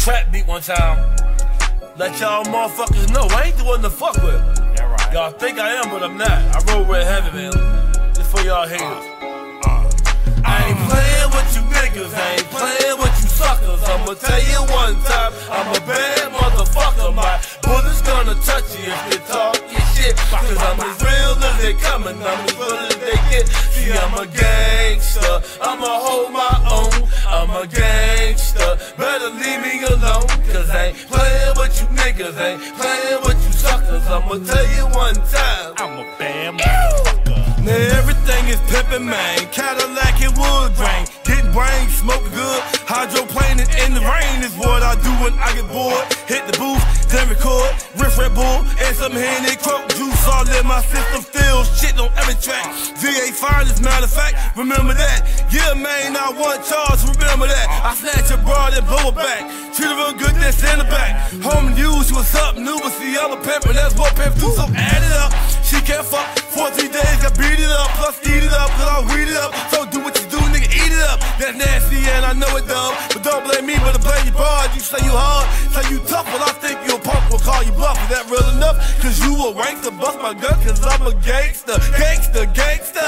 trap beat one time. Let y'all motherfuckers know I ain't the one to fuck with. Yeah, right. Y'all think I am, but I'm not. I roll real heavy, man. Just for y'all haters. I ain't playing with you niggas, I ain't playing with you suckers. I'ma tell you one time, I'm a bad motherfucker. My bullets gonna touch you if you talk your shit. Cause I'm as real as they coming, I'm as real as they get. See, I'm a gangster, I'ma hold my own. I'm a gangster, better leave me alone. Cause I ain't playing with you niggas, I ain't playing with you suckers. I'ma tell you one time, I'm a bad motherfucker. now everything is pimpin', man. Cadillac and wood grain. Getting brain, smoke good. Hydroplaning in the rain is what I do when I get bored. Hit the booth, then record. Riff Red Bull and some Henny Croak juice. All in my system, feels shit on every track. VA finest, matter of fact, remember that. Yeah, man, I want charge, remember that. I snatch a broad and blow it back. Treat her real good, then send her back. Home news, what's up, new, but see, I'm a pimp, and that's what pimps do, so add it up. She can't fuck 14 days, I beat it up, plus eat it up, cause I weed it up. So do what you do, nigga, eat it up. That's nasty and I know it dumb, but don't blame me, but blame your broad. You say you hard, say you tough, well I think you a punk, will call you bluff. Is that real enough? Cause you a wankster, bust my gun, cause I'm a gangster, gangster, gangster.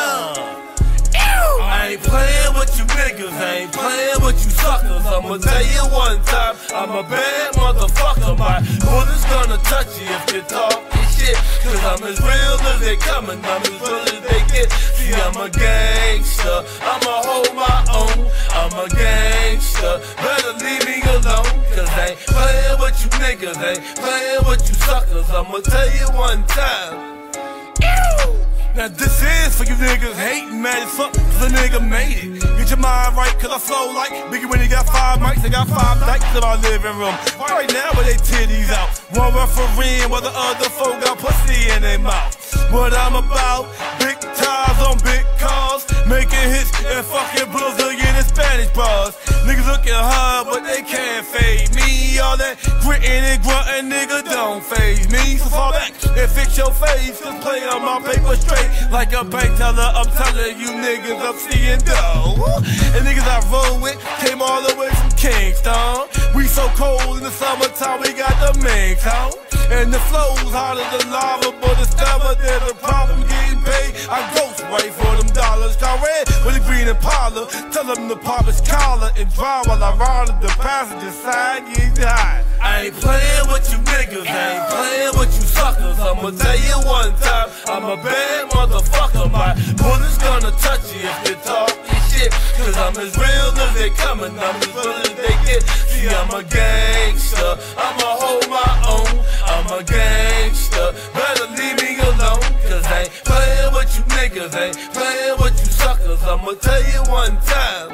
I ain't playing with you niggas, I ain't playing with you suckers. I'ma tell you one time, I'm a bad motherfucker. My bullets gonna touch you if you talk your shit. Cause I'm as real as they coming, I'm as real as they get. See, I'm a gangster, I'ma hold my own. I'm a gangster, better leave me alone. Cause I ain't playing with you niggas, I ain't playing with you suckers. I'ma tell you one time. Now this is for you niggas hating, mad as fuck, cause a nigga made it. Get your mind right, cause I flow like Biggie when he got 5 mics, they got 5 dikes in my living room. Right now with they titties out, one refereeing while the other folk got pussy in their mouth. What I'm about, big tires on big cars, making hits and fucking Brazilian and Spanish bars. Niggas looking hard, but they can't fade me. All that gritting and grunting, nigga, don't phase me. So fall back and fix your face, cause play on my paper straight. Like a bank teller, I'm telling you niggas I'm seeing dough. And niggas I roll with came all the way from Kingston. We so cold in the summertime, we got the minks on. And the flow's hotter than lava, but it's never there's a problem getting paid. I ghost wait for them dollars. Got red with a green Impala. Tell them to pop his collar and drive while I ride on the passenger side. Getting hot. I ain't playing with you niggas, I ain't playing with you suckers. I'ma tell you one time, I'm a bad motherfucker. My bullets gonna touch you if you talk your shit. Cause I'm as real as they coming, I'm as real as they get. See, I'm a gangster, I'ma hold my own. I'm a gangster, better leave me alone. Cause I ain't playing with you niggas, I ain't playing with you suckers. I'ma tell you one time.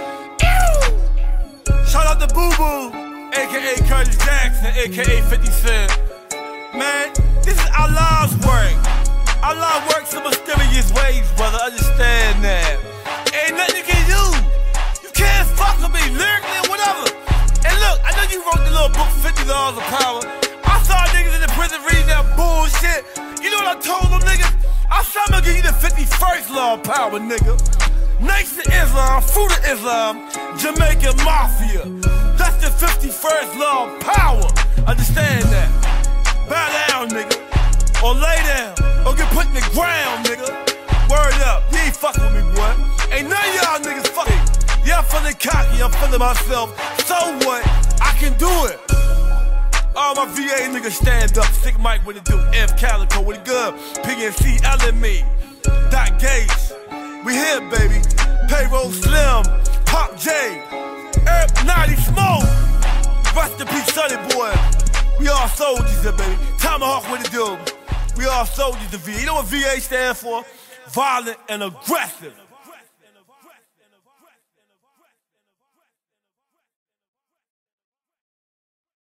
Shout out to Boo Boo, aka Curtis Jackson, aka 50 Cent. Man, this is our lives work. Our lives work some mysterious ways, brother, understand that. Ain't nothing you can do. You can't fuck with me lyrically or whatever. And look, I know you wrote the little book, 50 Laws of Power. I saw niggas in the prison reading that bullshit. You know what I told them niggas? I said I'm gonna give you the 51st Law of Power, nigga. Nation of Islam, Fruit of Islam, Jamaican Mafia. That's the 51st Law of Power. Understand that? Bow down, nigga. Or lay down. Or get put in the ground, nigga. Word up. You ain't fucking with me, boy. Ain't none of y'all niggas fucking. Yeah, I'm feeling cocky. I'm feeling myself. So what? I can do it. All my VA niggas stand up. Sick Mike, what it do? F Calico, what it good? PNC, LME. Dot Gates. We here, baby. Payroll Slim. Pop J. Herb 90 Smoke. Rest in peace, Sonny Boy. We all soldiers here, baby. Tomahawk, what it do? We all soldiers of VA. You know what VA stands for? Violent and aggressive.